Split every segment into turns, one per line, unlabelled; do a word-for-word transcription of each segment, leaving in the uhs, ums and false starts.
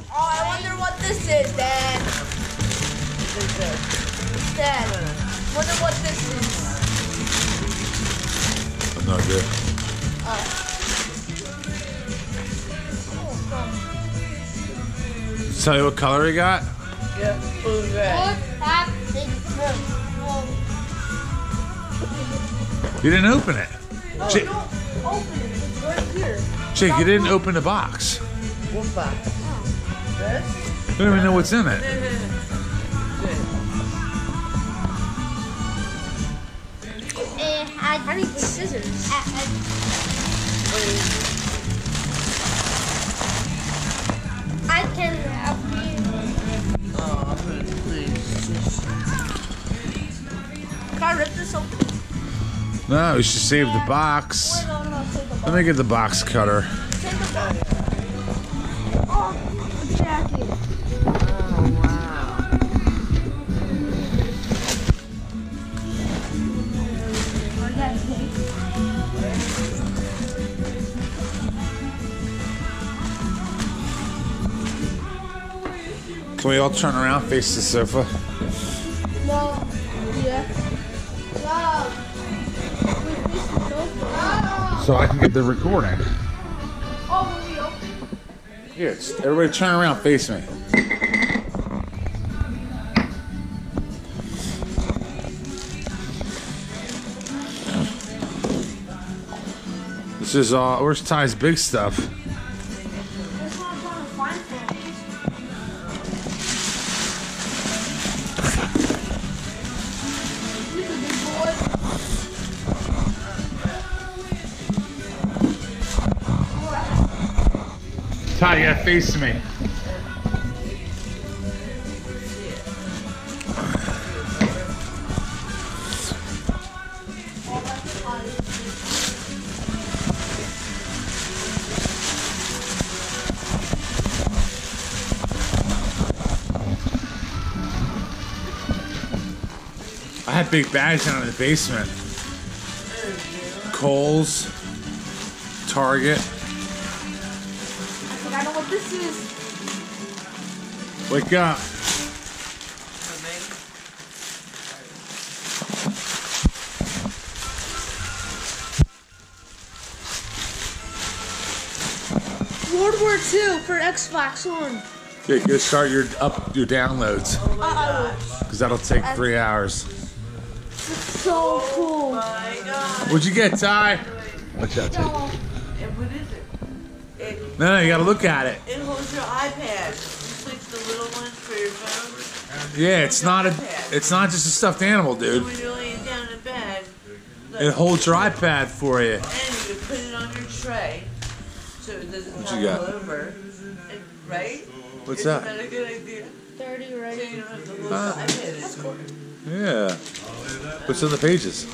Oh, I wonder what this is, Dad.
What is this?
Dad, wonder what this is.
I'm not good.
Uh,
Tell you what color he got?
Yeah, blue and red.
You didn't open it.
No,
Jake,
don't open it. It's right here.
Jake, you didn't open the box.
What box? This?
You don't even know what's in it.
I need the scissors. I can help you.
Oh, please.
Can I rip this open?
No, you should save the box.
Wait, no, no, take the box.
Let me get the box cutter.
Take the box. Oh, Jackie.
Oh, wow.
Can we all turn around, face the sofa?
No. Yeah. No.
So I can get the recording.
Oh, will we open?
Here, it's- everybody turn around, face me. This is uh, where's Ty's big stuff?
That's what I'm trying to find for. He's a big boy.
Ty, you gotta face me. I had big bags down in the basement. Kohl's, Target.
I know what this is.
Wake up.
World War Two for Xbox One.
Okay, go start your up your downloads,
Uh-oh.
because that'll take three hours.
So cool.
My God.
What'd you get, Ty? Watch out, Ty.
And what is it? It,
No, no, you gotta look at it.
it holds your iPad. Just like the little ones for your phone.
Yeah, it's not a, it's not just a stuffed animal, dude.
When you're laying down in bed, look,
It holds your iPad for you.
and you can put it on your tray so it doesn't
What you
topple
got?
over. And, right?
What's
Isn't
that?
that a good idea?
thirty
So
right.
you don't have to hold
Ah.
the iPad. That's cool.
Yeah. What's on the pages?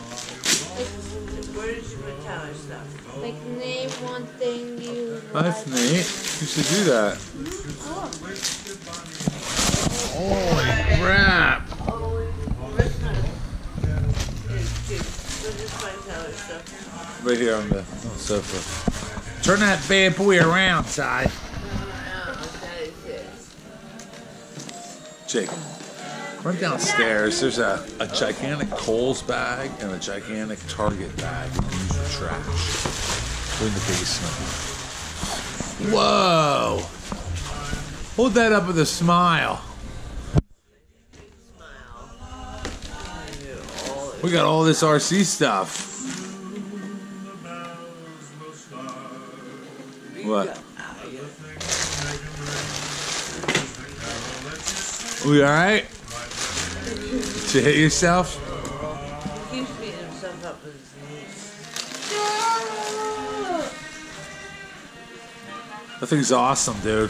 Where did you put Tyler's stuff?
Like name one thing you.
That's neat. You should do that. Holy crap! Right here on the, on the sofa. Turn that bad boy around, Ty. Jake, run downstairs. There's a, a gigantic Kohl's bag and a gigantic Target bag. Use your trash. They're in the basement. Whoa! Hold that up with a smile. We got all this R C stuff. What? We alright? Did you hit yourself?
He keeps beating himself up with his knees.
That thing's awesome, dude.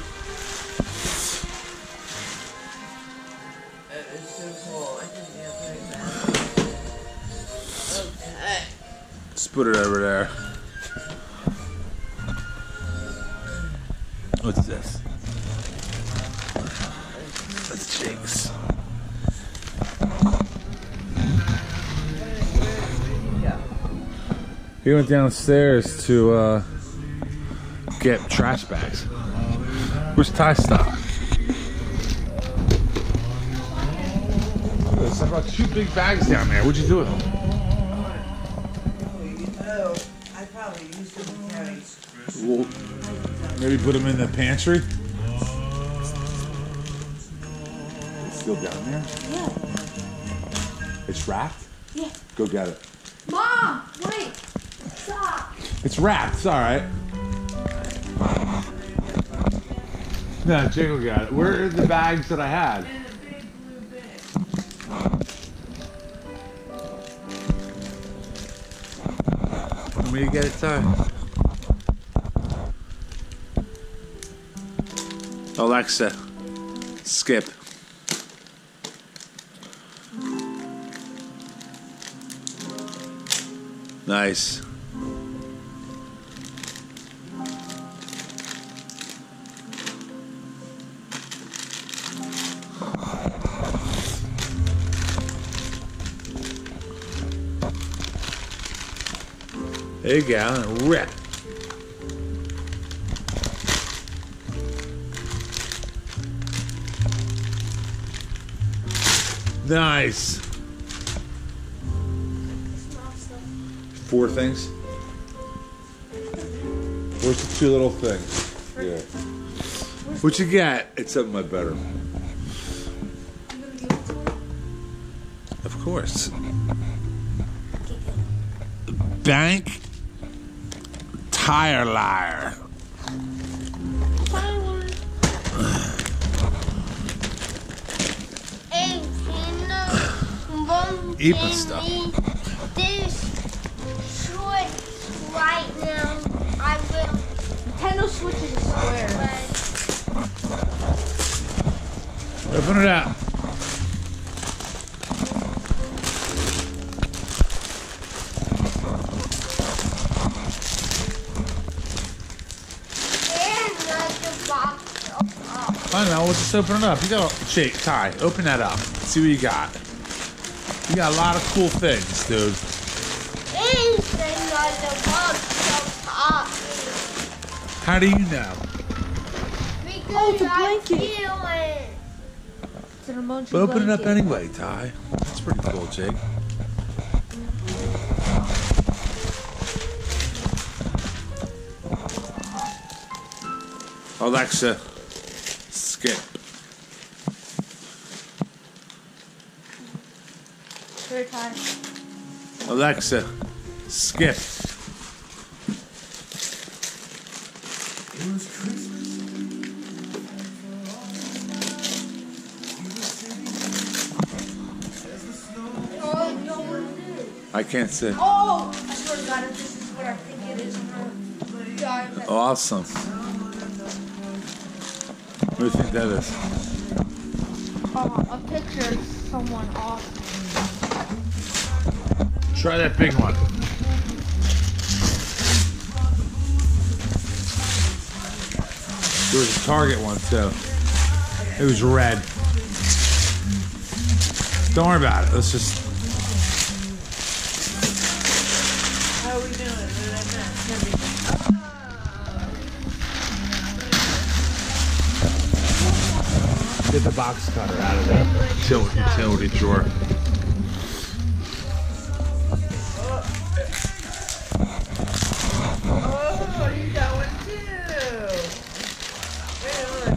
That is so cool. I think you have to make that. Okay.
Let's put it over there. What's this? That's Jake's. He went downstairs to uh, get trash bags. Where's Ty stuff? There's about two big bags down there. What'd you do with them?
Oh, I probably used them in carries.
Well, maybe put them in the pantry. It's still down there?
Yeah.
It's wrapped?
Yeah.
Go get it.
Mom, wait. Stop.
It's wrapped. It's all right. No, Jake will get it. Where are the bags that I had?
In a big blue bag.
Want me to get it, Ty? Alexa, skip. Nice. There you go, rip. Nice. Four things? Where's the two little things? Yeah. What you got? It's up in my bedroom. Of course. Bank Tire Liar. Eating stuff.
This short right now. I will.
Nintendo Switch is a square.
Open it up.
And let the box up.
I know, let's just open it up. You got a shake, Ty, open that up. See what you got. You got a lot of cool things, dude.
And let the box up.
How do you know?
Because
Oh, it's a
I
blanket.
feel it.
It's an emoji
But open it up
blanket.
anyway, Ty. That's pretty cool, Jake. Alexa, skip.
Very tired.
Alexa, skip. I can't say.
Oh, I swear to God, if this is what I think it is, I'm gonna die. of that.
Awesome. What do you think that is?
Uh, a picture of someone awesome.
Try that big one. There was a Target one too. It was red. Don't worry about it. Let's just.
How are we doing? What did I miss?
Get the box cutter out of there. Utility, utility drawer.
Oh, you got one too. Wait, look.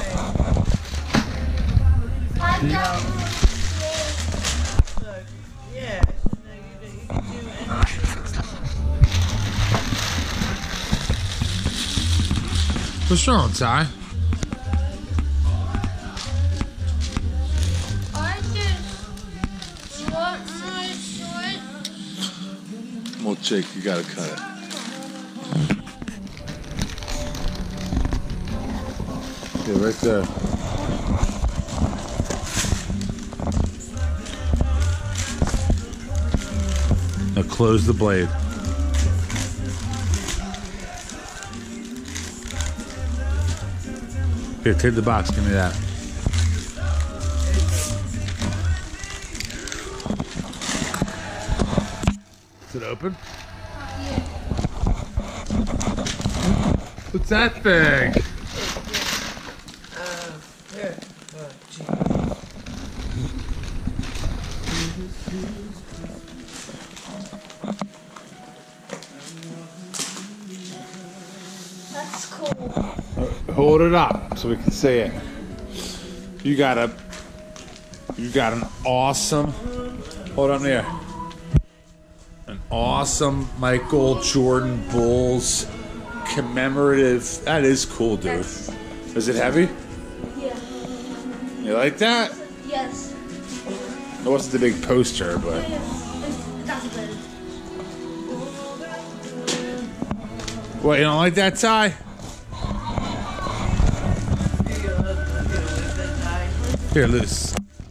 I got one.
Look. Yeah, I should know you do, you can do anything.
What's wrong, Ty?
I just want my short.
Well, Jake, you gotta cut it. Yeah, right there. Now close the blade. Here, take the box. Give me that. Is it open? What's that thing? hold it up so we can see it. You got a, you got an awesome, hold on there. An awesome Michael Jordan Bulls commemorative. That is cool, dude. Is it heavy?
Yeah.
You like that?
Yes.
It wasn't the big poster, but.
That's better.
What, you don't like that, Ty? Here, loose.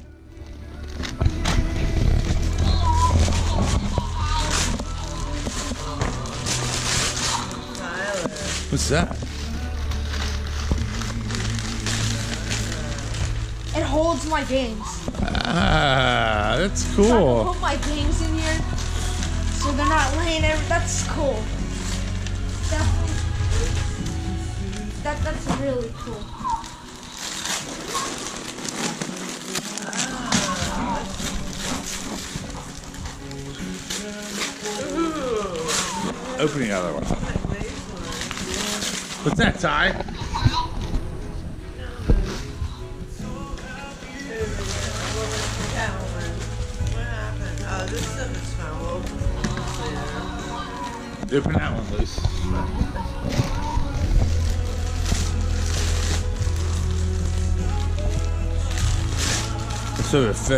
What's that?
It holds my games.
Ah, that's
So I
cool.
can put my games in here, so they're not laying every. That's cool. That, that that's really cool.
Open the other one. What's that, Ty?
What happened? Oh, this stuff is fine. We'll open it later.
Open that one, loose. So it fit.